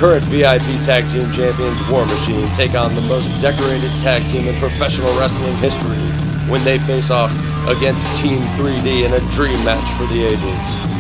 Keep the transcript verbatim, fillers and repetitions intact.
current V I P Tag Team Champions War Machine take on the most decorated tag team in professional wrestling history when they face off against Team three D in a dream match for the ages.